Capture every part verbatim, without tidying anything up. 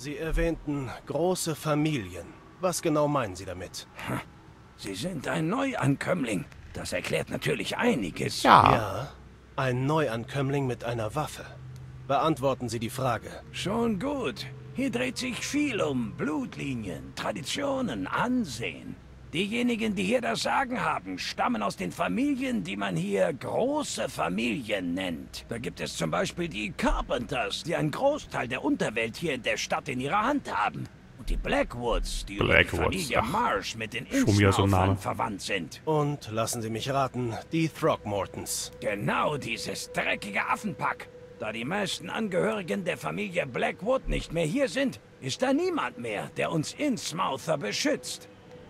Sie erwähnten große Familien. Was genau meinen Sie damit? Sie sind ein Neuankömmling. Das erklärt natürlich einiges. Ja. Ja, ein Neuankömmling mit einer Waffe. Beantworten Sie die Frage. Schon gut. Hier dreht sich viel um Blutlinien, Traditionen, Ansehen. Diejenigen, die hier das Sagen haben, stammen aus den Familien, die man hier große Familien nennt. Da gibt es zum Beispiel die Carpenters, die einen Großteil der Unterwelt hier in der Stadt in ihrer Hand haben. Und die Blackwoods, die über die Blackwoods, Familie ach, Marsh mit den schon wieder so ein Name. Innsmouthern verwandt sind. Und lassen Sie mich raten, die Throckmortons. Genau dieses dreckige Affenpack. Da die meisten Angehörigen der Familie Blackwood nicht mehr hier sind, ist da niemand mehr, der uns Innsmouther beschützt.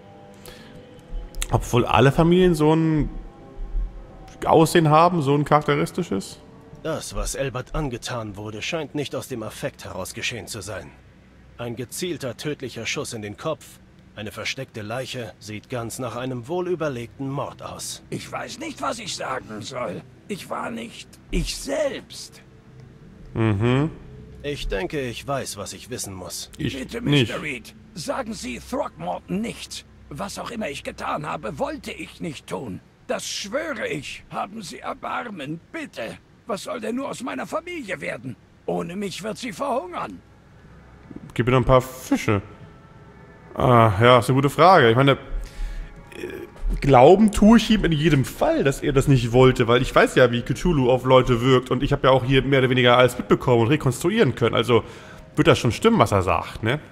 Obwohl alle Familien so ein Aussehen haben, so ein charakteristisches? Das, was Elbert angetan wurde, scheint nicht aus dem Affekt heraus geschehen zu sein. Ein gezielter, tödlicher Schuss in den Kopf, eine versteckte Leiche, sieht ganz nach einem wohlüberlegten Mord aus. Ich weiß nicht, was ich sagen soll. Ich war nicht ich selbst. Mhm. Ich denke, ich weiß, was ich wissen muss. Ich Bitte, nicht. Mister Reed, sagen Sie Throckmorton nichts. Was auch immer ich getan habe, wollte ich nicht tun. Das schwöre ich. Haben Sie Erbarmen, bitte. Was soll denn nur aus meiner Familie werden? Ohne mich wird sie verhungern. Gib mir noch ein paar Fische. Ah, ja, ist eine gute Frage. Ich meine, äh, glauben tue ich ihm in jedem Fall, dass er das nicht wollte, weil ich weiß ja, wie Cthulhu auf Leute wirkt und ich habe ja auch hier mehr oder weniger alles mitbekommen und rekonstruieren können. Also wird das schon stimmen, was er sagt, ne?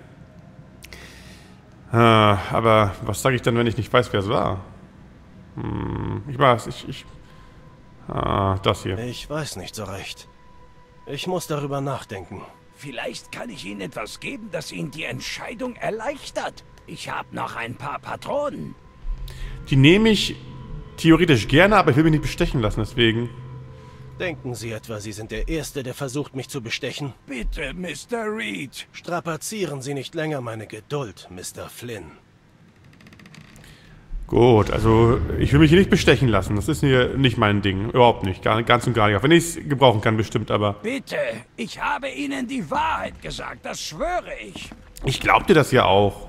Ah, aber was sage ich dann, wenn ich nicht weiß, wer es war? Hm, ich weiß, ich, ich... Ah, das hier. Ich weiß nicht so recht. Ich muss darüber nachdenken. Vielleicht kann ich Ihnen etwas geben, das Ihnen die Entscheidung erleichtert. Ich habe noch ein paar Patronen. Die nehme ich theoretisch gerne, aber ich will mich nicht bestechen lassen, deswegen... Denken Sie etwa, Sie sind der Erste, der versucht, mich zu bestechen? Bitte, Mister Reed. Strapazieren Sie nicht länger meine Geduld, Mister Flynn. Gut, also ich will mich hier nicht bestechen lassen. Das ist hier nicht mein Ding. Überhaupt nicht. Gar, ganz und gar nicht. Auch wenn ich es gebrauchen kann, bestimmt, aber... Bitte, ich habe Ihnen die Wahrheit gesagt, das schwöre ich. Ich glaub dir das ja auch.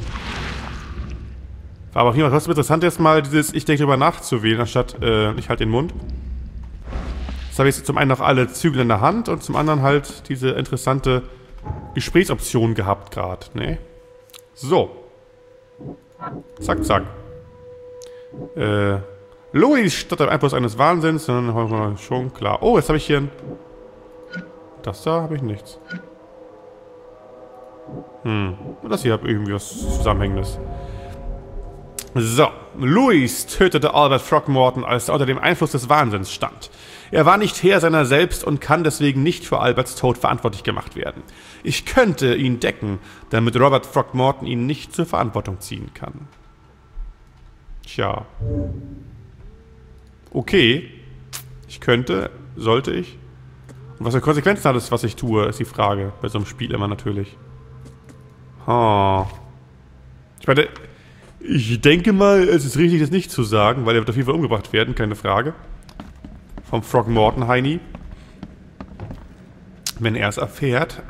War aber auch jemand trotzdem interessant, jetzt mal dieses Ich denke drüber nachzuwählen, anstatt äh, ich halt den Mund. Jetzt habe ich jetzt zum einen noch alle Zügel in der Hand und zum anderen halt diese interessante Gesprächsoption gehabt gerade, ne? So. Zack, zack. Äh, Louis statt der Einfluss eines Wahnsinns, dann schon klar. Oh, jetzt habe ich hier ein... Das da habe ich nichts. Hm. Und das hier habe irgendwie was Zusammenhängendes. So, Louis tötete Albert Throckmorton, als er unter dem Einfluss des Wahnsinns stand. Er war nicht Herr seiner selbst und kann deswegen nicht für Alberts Tod verantwortlich gemacht werden. Ich könnte ihn decken, damit Robert Throckmorton ihn nicht zur Verantwortung ziehen kann. Tja. Okay. Ich könnte, sollte ich. Und was für Konsequenzen hat es, was ich tue, ist die Frage. Bei so einem Spiel immer natürlich. Oh. Ich meine... Ich denke mal, es ist richtig, das nicht zu sagen, weil er wird auf jeden Fall umgebracht werden, keine Frage. Vom Throckmorton Heini. Wenn er es erfährt.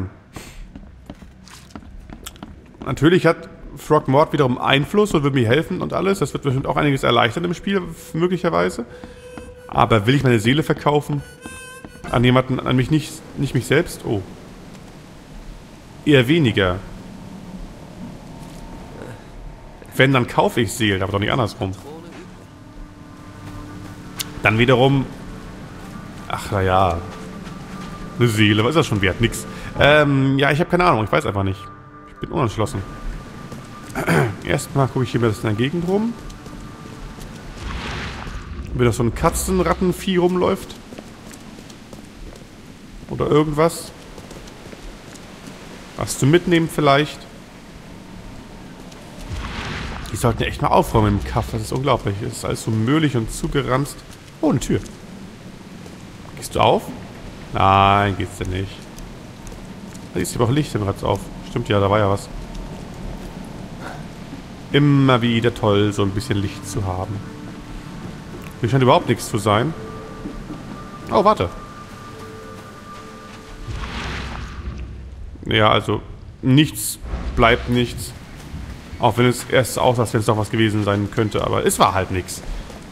Natürlich hat Throckmorton wiederum Einfluss und wird mir helfen und alles. Das wird bestimmt auch einiges erleichtern im Spiel, möglicherweise. Aber will ich meine Seele verkaufen? An jemanden, an mich nicht, nicht mich selbst? Oh. Eher weniger. Wenn, dann kaufe ich Seelen, aber doch nicht andersrum. Dann wiederum... Ach, naja. Eine Seele, was ist das schon wert? Nix. Ähm, ja, ich habe keine Ahnung, ich weiß einfach nicht. Ich bin unentschlossen. Erstmal gucke ich hier mal in der Gegend rum. Wenn da so ein Katzenrattenvieh rumläuft. Oder irgendwas. Was zu mitnehmen vielleicht. Die sollten ja echt mal aufräumen im Kaff. Das ist unglaublich. Es ist alles so müllig und zugeranzt. Oh, eine Tür. Gehst du auf? Nein, geht's denn nicht. Da ist aber auch Licht im Ratz auf. Stimmt ja, da war ja was. Immer wieder toll, so ein bisschen Licht zu haben. Hier scheint überhaupt nichts zu sein. Oh, warte. Ja, also... nichts bleibt nichts. Auch wenn es erst aussah, als wenn es doch was gewesen sein könnte, aber es war halt nichts.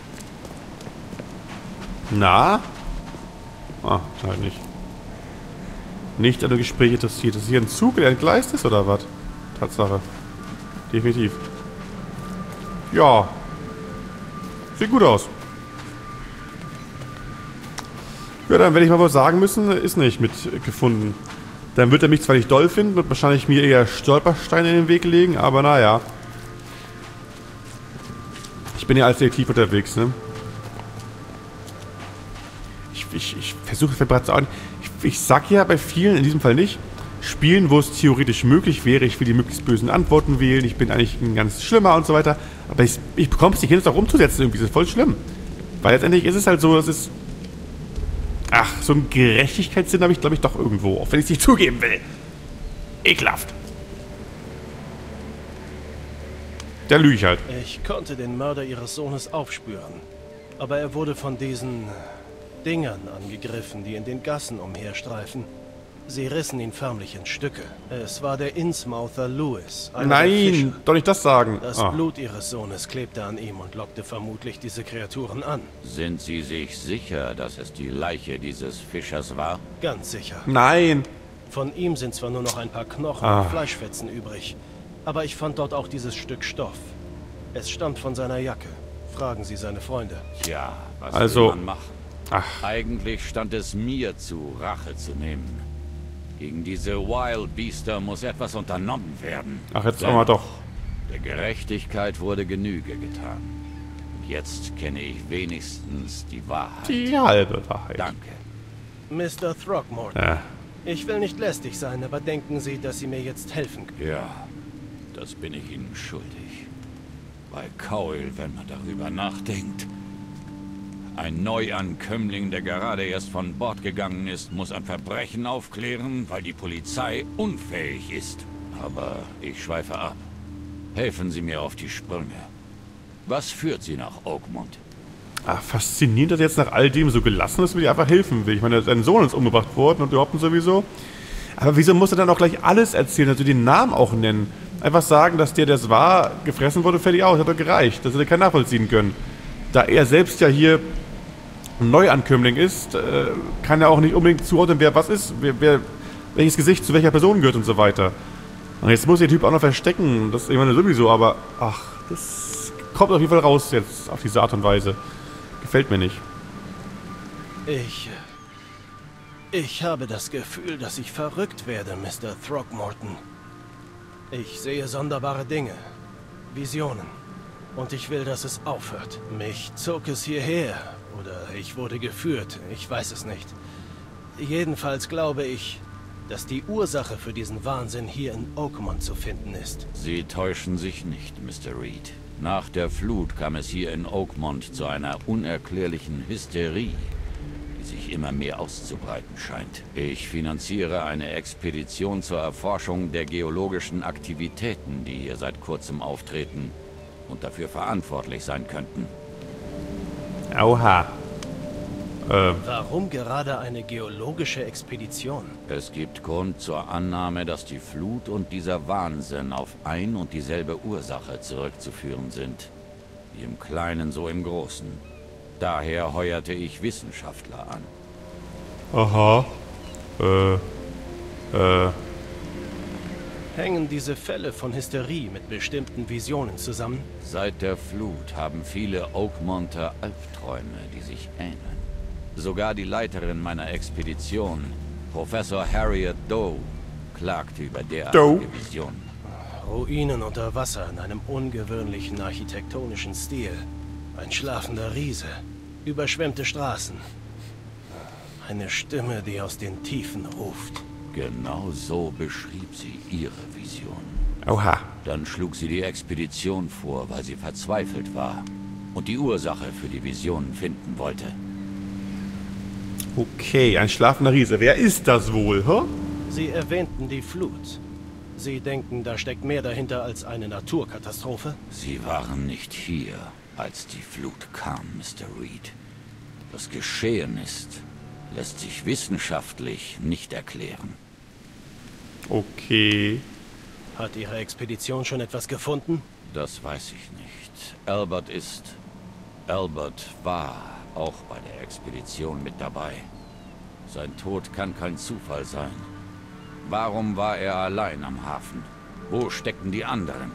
Na? Ah, halt nicht. Nicht an dem Gespräch interessiert. Ist hier ein Zug, der entgleist ist, oder was? Tatsache. Definitiv. Ja. Sieht gut aus. Ja, dann werde ich mal wohl sagen müssen, ist nicht mitgefunden. Dann wird er mich zwar nicht doll finden und wahrscheinlich mir eher Stolpersteine in den Weg legen, aber naja. Ich bin ja als Detektiv unterwegs, ne? Ich, ich, ich versuche es bereits an. Ich, ich sag ja bei vielen, in diesem Fall nicht, Spielen, wo es theoretisch möglich wäre, ich will die möglichst bösen Antworten wählen, ich bin eigentlich ein ganz Schlimmer und so weiter. Aber ich, ich bekomme es nicht hin, es auch umzusetzen irgendwie, das ist voll schlimm. Weil letztendlich ist es halt so, dass es... Ach, so einen Gerechtigkeitssinn habe ich, glaube ich, doch irgendwo. Auch wenn ich es nicht zugeben will. Ekelhaft. Der lüge ich halt. Ich konnte den Mörder ihres Sohnes aufspüren. Aber er wurde von diesen Dingern angegriffen, die in den Gassen umherstreifen. Sie rissen ihn förmlich in Stücke. Es war der Innsmouther Lewis. Nein, doch nicht das sagen. Das ah. Blut ihres Sohnes klebte an ihm und lockte vermutlich diese Kreaturen an. Sind Sie sich sicher, dass es die Leiche dieses Fischers war? Ganz sicher. Nein. Von ihm sind zwar nur noch ein paar Knochen ah. und Fleischfetzen übrig, aber ich fand dort auch dieses Stück Stoff. Es stammt von seiner Jacke. Fragen Sie seine Freunde. Tja, was also, will man machen? Ach. Eigentlich stand es mir zu, Rache zu nehmen. Gegen diese Wild Beaster muss etwas unternommen werden. Ach, jetzt auch mal doch. Der Gerechtigkeit wurde Genüge getan. Jetzt kenne ich wenigstens die Wahrheit. Die halbe Wahrheit. Danke. Mister Throckmorton. Ja. Ich will nicht lästig sein, aber denken Sie, dass Sie mir jetzt helfen können? Ja, das bin ich Ihnen schuldig. Bei Cowell, wenn man darüber nachdenkt. Ein Neuankömmling, der gerade erst von Bord gegangen ist, muss ein Verbrechen aufklären, weil die Polizei unfähig ist. Aber ich schweife ab. Helfen Sie mir auf die Sprünge. Was führt Sie nach Oakmont? Ach, faszinierend, dass er jetzt nach all dem so gelassen ist, wie er einfach helfen will. Ich meine, sein Sohn ist umgebracht worden und überhaupt sowieso. Aber wieso muss er dann auch gleich alles erzählen, also den Namen auch nennen? Einfach sagen, dass der, der es war, gefressen wurde, fertig aus. Hat doch gereicht. Das hätte er keinen nachvollziehen können. Da er selbst ja hier ein Neuankömmling ist, äh, kann er auch nicht unbedingt zuordnen, wer was ist, wer, wer, welches Gesicht zu welcher Person gehört und so weiter. Und jetzt muss der Typ auch noch verstecken, das ich meine sowieso, aber ach, das kommt auf jeden Fall raus jetzt auf diese Art und Weise. Gefällt mir nicht. Ich... Ich habe das Gefühl, dass ich verrückt werde, Mister Throckmorton. Ich sehe sonderbare Dinge, Visionen. Und ich will, dass es aufhört. Mich zog es hierher. Oder ich wurde geführt. Ich weiß es nicht. Jedenfalls glaube ich, dass die Ursache für diesen Wahnsinn hier in Oakmont zu finden ist. Sie täuschen sich nicht, Mister Reed. Nach der Flut kam es hier in Oakmont zu einer unerklärlichen Hysterie, die sich immer mehr auszubreiten scheint. Ich finanziere eine Expedition zur Erforschung der geologischen Aktivitäten, die hier seit kurzem auftreten und dafür verantwortlich sein könnten. Oha. Äh. Warum gerade eine geologische Expedition? Es gibt Grund zur Annahme, dass die Flut und dieser Wahnsinn auf ein und dieselbe Ursache zurückzuführen sind. Wie im Kleinen, so im Großen. Daher heuerte ich Wissenschaftler an. Aha. Äh. Äh. Hängen diese Fälle von Hysterie mit bestimmten Visionen zusammen? Seit der Flut haben viele Oakmonter Albträume, die sich ähneln. Sogar die Leiterin meiner Expedition, Professor Harriet Doe, klagte über derartige Visionen. Ruinen unter Wasser in einem ungewöhnlichen architektonischen Stil. Ein schlafender Riese. Überschwemmte Straßen. Eine Stimme, die aus den Tiefen ruft. Genau so beschrieb sie ihre Vision. Oha. Dann schlug sie die Expedition vor, weil sie verzweifelt war und die Ursache für die Visionen finden wollte. Okay, ein schlafender Riese. Wer ist das wohl, hä? Sie erwähnten die Flut. Sie denken, da steckt mehr dahinter als eine Naturkatastrophe? Sie waren nicht hier, als die Flut kam, Mister Reed. Was geschehen ist, lässt sich wissenschaftlich nicht erklären. Okay. Hat Ihre Expedition schon etwas gefunden? Das weiß ich nicht. Albert ist... Albert war auch bei der Expedition mit dabei. Sein Tod kann kein Zufall sein. Warum war er allein am Hafen? Wo steckten die anderen?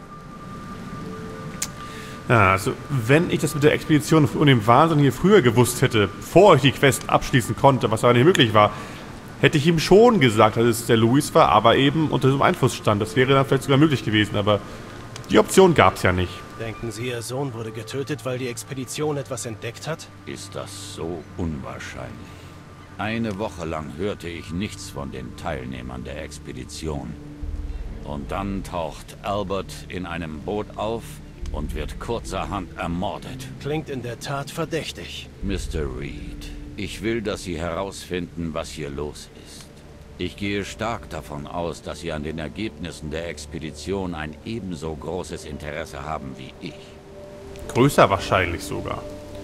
Ja, also, wenn ich das mit der Expedition und dem Wahnsinn hier früher gewusst hätte, bevor ich die Quest abschließen konnte, was aber nicht möglich war, hätte ich ihm schon gesagt, dass es der Louis war, aber eben unter diesem Einfluss stand. Das wäre dann vielleicht sogar möglich gewesen, aber die Option gab es ja nicht. Denken Sie, Ihr Sohn wurde getötet, weil die Expedition etwas entdeckt hat? Ist das so unwahrscheinlich? Eine Woche lang hörte ich nichts von den Teilnehmern der Expedition. Und dann taucht Albert in einem Boot auf und wird kurzerhand ermordet. Klingt in der Tat verdächtig. Mister Reed, ich will, dass Sie herausfinden, was hier los ist. Ich gehe stark davon aus, dass Sie an den Ergebnissen der Expedition ein ebenso großes Interesse haben wie ich. Größer wahrscheinlich sogar.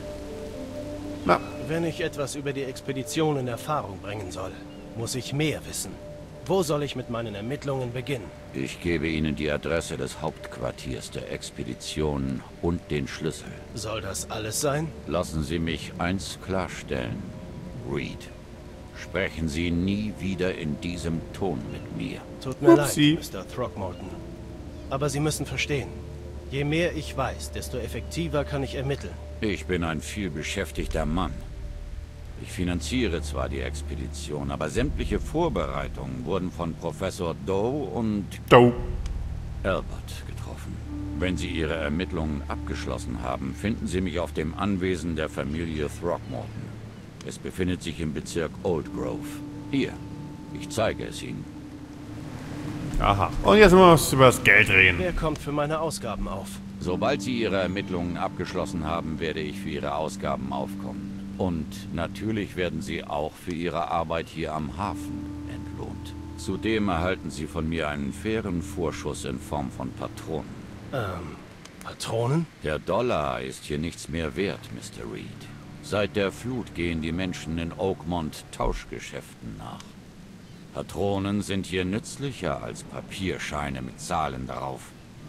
Na, Wenn ich etwas über die Expedition in Erfahrung bringen soll, muss ich mehr wissen. Wo soll ich mit meinen Ermittlungen beginnen? Ich gebe Ihnen die Adresse des Hauptquartiers der Expedition und den Schlüssel. Soll das alles sein? Lassen Sie mich eins klarstellen, Reed. Sprechen Sie nie wieder in diesem Ton mit mir. Tut mir Upsi. leid, Mister Throckmorton. Aber Sie müssen verstehen, je mehr ich weiß, desto effektiver kann ich ermitteln. Ich bin ein vielbeschäftigter Mann. Ich finanziere zwar die Expedition, aber sämtliche Vorbereitungen wurden von Professor Doe und Doe. Albert getroffen. Wenn Sie Ihre Ermittlungen abgeschlossen haben, finden Sie mich auf dem Anwesen der Familie Throckmorton. Es befindet sich im Bezirk Old Grove. Hier, ich zeige es Ihnen. Aha. Und jetzt müssen wir uns über das Geld reden. Wer kommt für meine Ausgaben auf? Sobald Sie Ihre Ermittlungen abgeschlossen haben, werde ich für Ihre Ausgaben aufkommen. Und natürlich werden Sie auch für Ihre Arbeit hier am Hafen entlohnt. Zudem erhalten Sie von mir einen fairen Vorschuss in Form von Patronen. Ähm, Patronen? Der Dollar ist hier nichts mehr wert, Mister Reed. Seit der Flut gehen die Menschen in Oakmont Tauschgeschäften nach. Patronen sind hier nützlicher als Papierscheine mit Zahlen darauf.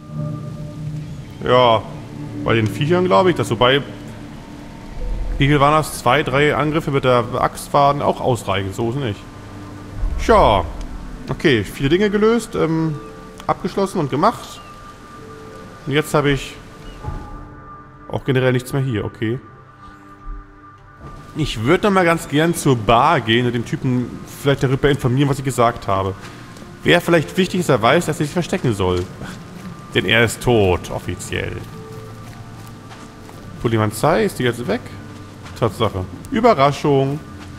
Ja, bei den Viechern glaube ich, dass so bei... Wie viel waren das? Zwei, drei Angriffe mit der Axt waren auch ausreichend, so ist nicht. Tja, okay, viele Dinge gelöst, ähm, abgeschlossen und gemacht. Und jetzt habe ich auch generell nichts mehr hier, okay. Ich würde noch mal ganz gern zur Bar gehen und den Typen vielleicht darüber informieren, was ich gesagt habe. Wäre vielleicht wichtig, dass er weiß, dass er sich verstecken soll. Denn er ist tot, offiziell. Polizei, ist die jetzt weg? Tatsache. Überraschung.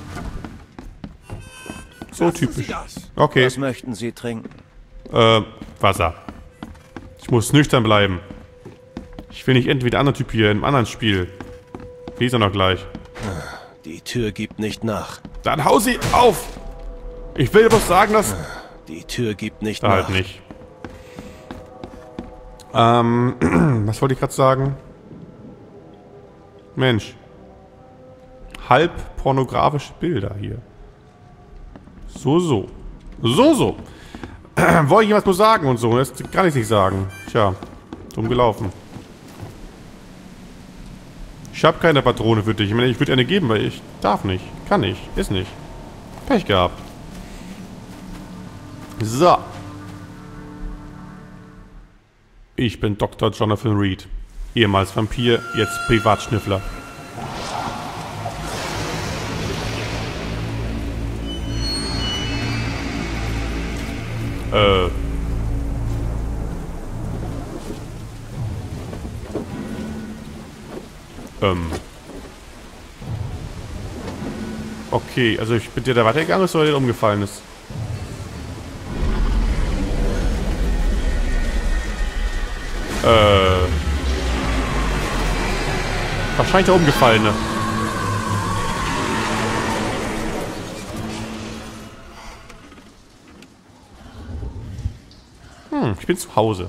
So typisch. Okay. Was möchten Sie trinken? Äh, Wasser. Ich muss nüchtern bleiben. Ich will nicht enden wie der andere Typ hier im anderen Spiel. Wie ist er noch gleich? Die Tür gibt nicht nach. Dann hau sie auf! Ich will bloß sagen, dass... Die Tür gibt nicht Da nach. halt nicht. Ähm, was wollte ich gerade sagen? Mensch. Halb pornografische Bilder hier. So, so. So, so. Wollte ich was nur sagen und so. Das kann ich nicht sagen. Tja, dumm gelaufen. Ich habe keine Patrone für dich. Ich meine, ich würde eine geben, weil ich darf nicht. Kann nicht. Ist nicht. Pech gehabt. So. Ich bin Doktor Jonathan Reed. Ehemals Vampir, jetzt Privatschnüffler. Äh. Ähm. Okay, also ich bin dir da weitergegangen ist oder der umgefallen ist? Äh. Wahrscheinlich der umgefallene. Hm, ich bin zu Hause.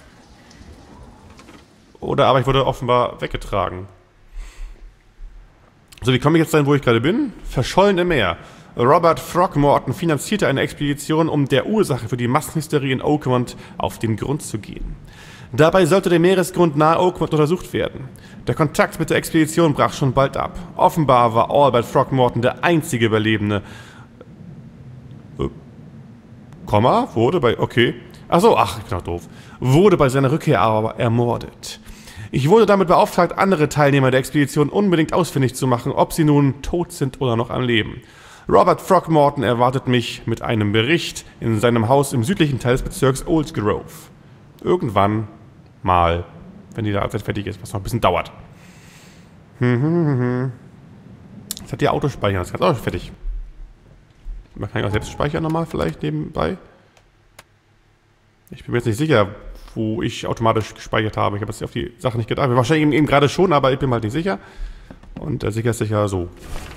Oder aber ich wurde offenbar weggetragen. So, wie komme ich jetzt dahin, wo ich gerade bin? Verschollen im Meer. Robert Throckmorton finanzierte eine Expedition, um der Ursache für die Massenhysterie in Oakmont auf den Grund zu gehen. Dabei sollte der Meeresgrund nahe Oakmont untersucht werden. Der Kontakt mit der Expedition brach schon bald ab. Offenbar war Albert Throckmorton der einzige Überlebende. Äh, Komma? Wurde bei... Okay. Achso, ach, ich bin doch doof. Wurde bei seiner Rückkehr aber ermordet. Ich wurde damit beauftragt, andere Teilnehmer der Expedition unbedingt ausfindig zu machen, ob sie nun tot sind oder noch am Leben. Robert Throckmorton erwartet mich mit einem Bericht in seinem Haus im südlichen Teil des Bezirks Old Grove. Irgendwann mal, wenn die Arbeit fertig ist, was noch ein bisschen dauert. Hm, hm, hm, hm. Jetzt hat die Autospeicher, das ist auch fertig. Man kann ja auch selbst speichern nochmal vielleicht nebenbei. Ich bin mir jetzt nicht sicher, wo ich automatisch gespeichert habe. Ich habe jetzt auf die Sache nicht gedacht. Wahrscheinlich eben, eben gerade schon, aber ich bin mir halt nicht sicher. Und äh, sicher ist sicher so.